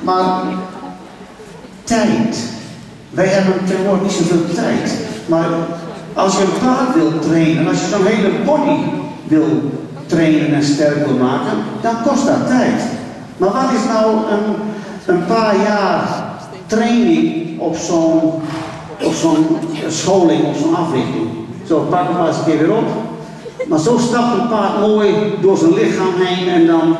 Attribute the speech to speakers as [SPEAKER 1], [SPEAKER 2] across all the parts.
[SPEAKER 1] Maar tijd. Wij hebben tegenwoordig niet zoveel tijd. Maar als je een paard wilt trainen, als je zo'n hele body wil trainen en sterk wil maken, dan kost dat tijd. Maar wat is nou een paar jaar training op zo'n scholing, op zo'n africhting? Zo, pak hem maar eens een keer weer op. Maar zo stapt een paard mooi door zijn lichaam heen en dan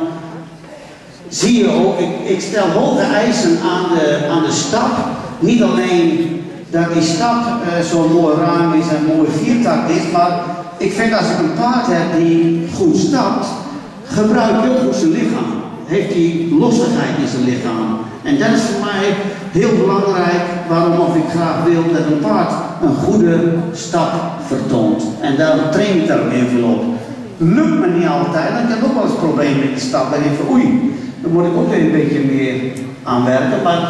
[SPEAKER 1] zie je ook, ik stel hoge eisen aan de stap. Niet alleen dat die stap zo mooi ruim is en mooi viertakt is, maar ik vind als ik een paard heb die goed stapt, gebruikt heel goed zijn lichaam. Heeft hij lossigheid in zijn lichaam. En dat is voor mij heel belangrijk, waarom of ik graag wil dat een paard een goede stap vertoont. En daar train ik daar ook heel veel op. Lukt me niet altijd, dan heb ik ook wel eens problemen met die stap. Dan denk ik van oei, dan moet ik ook weer een beetje meer aan werken. Maar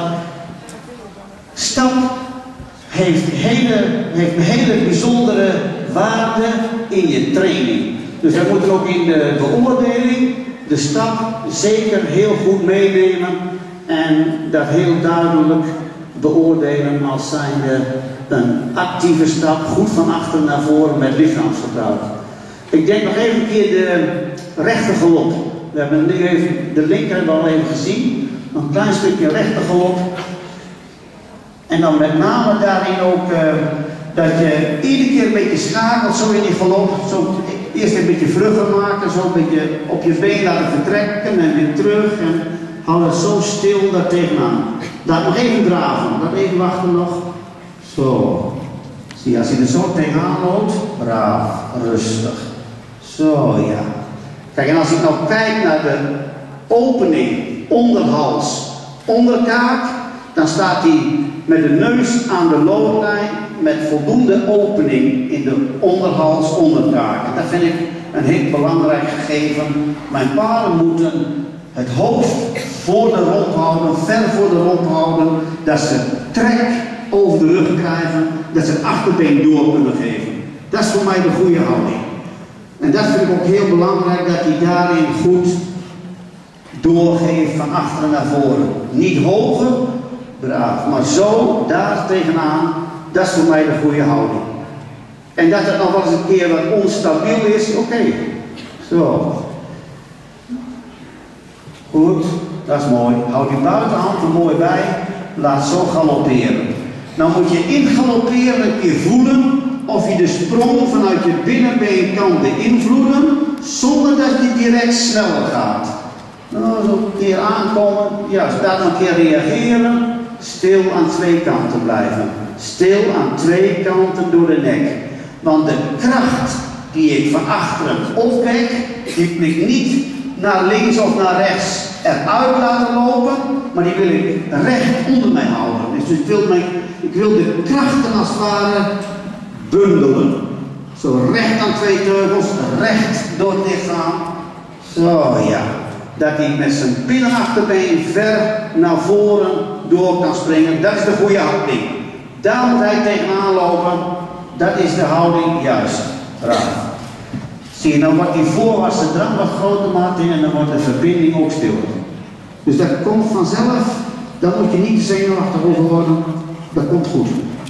[SPEAKER 1] stap heeft een hele bijzondere waarde in je training. Dus wij moeten ook in de beoordeling de stap zeker heel goed meenemen en dat heel duidelijk beoordelen als zijnde een actieve stap, goed van achter naar voren met lichaamsgebruik. Ik denk nog even een keer de rechter galop. We hebben nu even de linker hebben we al even gezien, een klein stukje rechter galop. En dan met name daarin ook dat je iedere keer een beetje schakelt zo in die galop. Zo eerst een beetje vlugger maken, zo een beetje op je been laten vertrekken en weer terug. En hou het zo stil daar tegenaan. Laat nog even draven, laat even wachten nog. Zo. Zie je, als je er zo tegenaan loopt, braaf, rustig. Zo, ja. Kijk, en als ik nou kijk naar de opening, onderhals, onderkaak, dan staat hij met de neus aan de loodlijn met voldoende opening in de onderhals, onderkaak. En dat vind ik een heel belangrijk gegeven. Mijn paarden moeten het hoofd voor de romp houden, ver voor de romp houden, dat ze trek over de rug krijgen, dat ze het achterbeen door kunnen geven. Dat is voor mij de goede houding. En dat vind ik ook heel belangrijk, dat hij daarin goed doorgeeft van achteren naar voren. Niet hoger, braaf, maar zo, daar tegenaan, dat is voor mij de goede houding. En dat het nog wel eens een keer wat onstabiel is, oké. Zo. Goed, dat is mooi. Houd die buitenhand er mooi bij, laat zo galopperen. Nou moet je in galopperen een keer voelen of je de sprong vanuit je binnenbeen kan beïnvloeden, zonder dat je direct sneller gaat. Nou, zo een keer aankomen, juist, daar een keer reageren. Stil aan twee kanten blijven. Stil aan twee kanten door de nek. Want de kracht die ik van achteren opwek, die wil ik niet naar links of naar rechts eruit laten lopen, maar die wil ik recht onder mij houden. Dus ik wil de krachten als het ware bundelen. Zo recht aan twee teugels, recht door het lichaam. Zo ja. Dat hij met zijn binnenachterbeen ver naar voren door kan springen. Dat is de goede houding. Daar moet hij tegenaan lopen. Dat is de houding juist. Braaf. Zie je, dan wordt die voorwaartse drang wat groter, Martin, en dan wordt de verbinding ook stil. Dus dat komt vanzelf. Dan moet je niet te zenuwachtig over worden. Dat komt goed.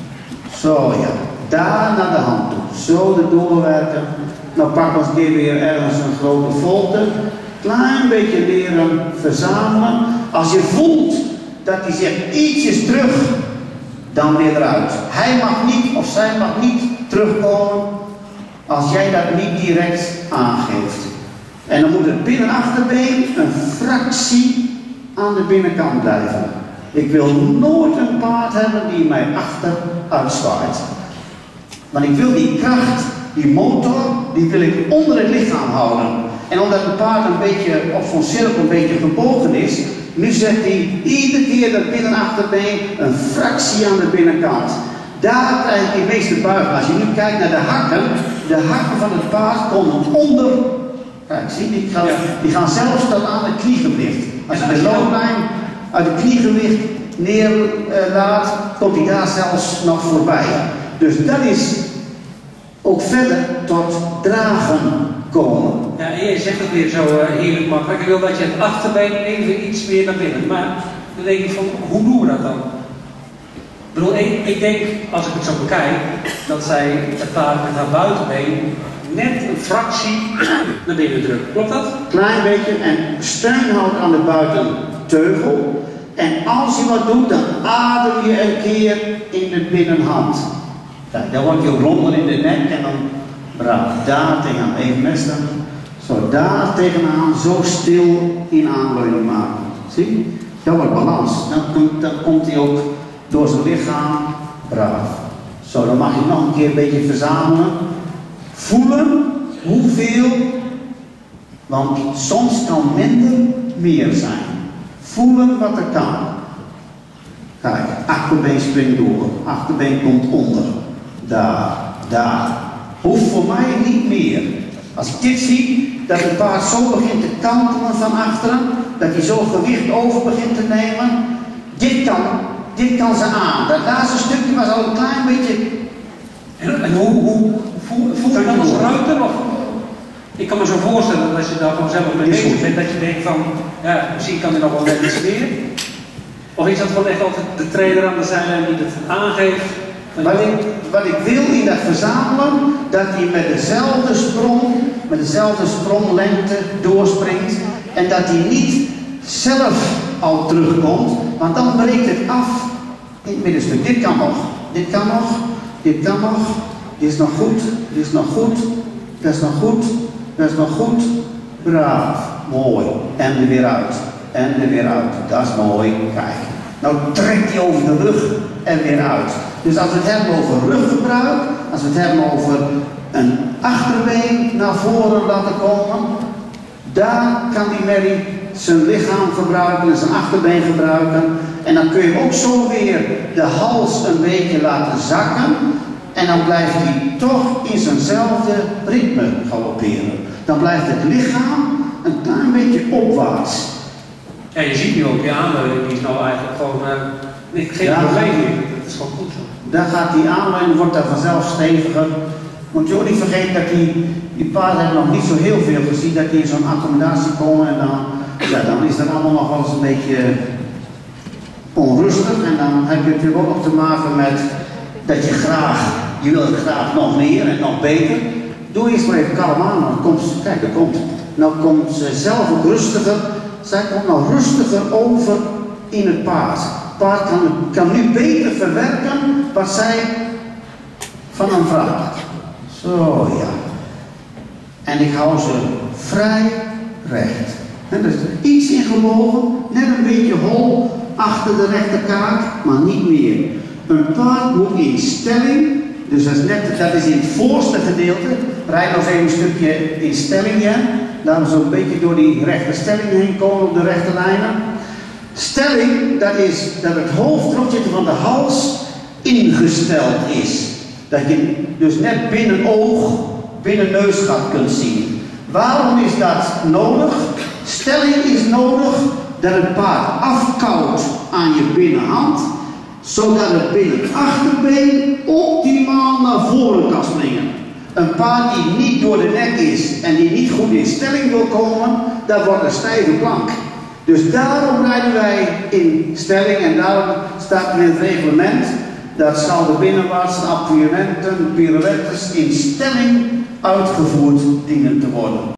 [SPEAKER 1] Zo ja. Daar naar de hand toe. Zo erdoor werken. Nou pak we eens een keer weer ergens een grote volte. Klein beetje leren verzamelen. Als je voelt dat hij zegt ietsjes terug, dan weer eruit. Hij mag niet of zij mag niet terugkomen als jij dat niet direct aangeeft. En dan moet het binnenachterbeen een fractie aan de binnenkant blijven. Ik wil nooit een paard hebben die mij achter uitzwaait. Want ik wil die kracht, die motor, die wil ik onder het lichaam houden. En omdat een paard een beetje op zo'n cirkel een beetje gebogen is, nu zet hij iedere keer dat binnenachterbeen een fractie aan de binnenkant. Daar krijg je de meeste buiging. Als je nu kijkt naar de hakken van het paard komen onder. Kijk, zie je, die gaan zelfs tot aan het kniegewicht. Als je de loodlijn uit het kniegewicht neerlaat, komt hij daar zelfs nog voorbij. Dus dat is ook verder tot dragen komen.
[SPEAKER 2] Ja, en jij zegt het weer zo heerlijk makkelijk. Ik wil dat je het achterbeen even iets meer naar binnen. Maar dan denk ik van, hoe doen we dat dan? Ik bedoel, ik denk, als ik het zo bekijk, dat zij het paard met haar buitenbeen net een fractie naar binnen drukt. Klopt dat?
[SPEAKER 1] Klein beetje en steun houdt aan de buitenteugel. En als je wat doet, dan adem je een keer in de binnenhand. Kijk, dan word je ook ronder in de nek en dan braaf daar tegenaan. Even mesten. Zo daar tegenaan, zo stil in aanleuning maken. Zie? Dat wordt balans. Dan komt hij ook door zijn lichaam braaf. Zo, dan mag je nog een keer een beetje verzamelen. Voelen hoeveel, want soms kan minder meer zijn. Voelen wat er kan. Kijk, achterbeen springt door, achterbeen komt onder. Daar. Hoeft voor mij niet meer. Als ik dit zie, dat het paard zo begint te kantelen van achteren, dat hij zo gewicht over begint te nemen, dit kan ze aan. Dat laatste stukje was al een klein beetje.
[SPEAKER 2] En hoe voel je dat als ruiter? Of? Ik kan me zo voorstellen dat als je daar gewoon zelf mee bezig bent, dat je denkt van, ja, misschien kan hij nog wel net iets meer. Of is dat gewoon echt altijd de trainer aan de zijlijn die het aangeeft?
[SPEAKER 1] Wat ik wil in dat verzamelen, dat hij met dezelfde spronglengte doorspringt en dat hij niet zelf al terugkomt, want dan breekt het af in het middenstuk. Dit kan nog, dit kan nog, dit kan nog, dit is nog goed, dit is nog goed, dat is nog goed, dat is nog goed, braaf, mooi, en er weer uit, en er weer uit, dat is mooi, kijk. Nou trekt hij over de rug en weer uit. Dus als we het hebben over ruggebruik, als we het hebben over een achterbeen naar voren laten komen, daar kan die merrie zijn lichaam gebruiken en zijn achterbeen gebruiken. En dan kun je hem ook zo weer de hals een beetje laten zakken. En dan blijft hij toch in zijnzelfde ritme galopperen. Dan blijft het lichaam een klein beetje opwaarts.
[SPEAKER 2] Ja, je ziet nu ook je aanleiding, die is nou eigenlijk gewoon geen probleem meer. Dat is gewoon goed zo.
[SPEAKER 1] Dan gaat die aanleiding, wordt daar vanzelf steviger. Moet je ook niet vergeten dat die paarden hebben nog niet zo heel veel gezien, dat die in zo'n accommodatie komen en dan is dat allemaal nog wel eens een beetje onrustig. En dan heb je natuurlijk ook nog te maken met dat je wil het graag nog meer en nog beter. Doe eerst maar even kalm aan, dan komt ze, kijk, nou komt ze zelf ook rustiger. Zij komt nou rustiger over in het paard. Het paard kan nu beter verwerken wat zij van hem vraagt. Zo ja. En ik hou ze vrij recht. En er is iets ingebogen, net een beetje hol achter de rechterkaak, maar niet meer. Een paard moet in stelling, dus dat is in het voorste gedeelte. Rijd nog even een stukje in stelling, ja. Laten we zo een beetje door die rechte stelling heen komen op de rechte lijnen. Stelling, dat is dat het hoofdrotje van de hals ingesteld is. Dat je dus net binnen oog, binnen neusgat kunt zien. Waarom is dat nodig? Stelling is nodig dat het paard afkoudt aan je binnenhand, zodat het binnen achterbeen optimaal naar voren kan springen. Een paard die niet door de nek is en die niet goed in stelling wil komen, dat wordt een stijve plank. Dus daarom rijden wij in stelling en daarom staat in het reglement dat zal de binnenwaartse appuiementen, pirouettes in stelling uitgevoerd dienen te worden.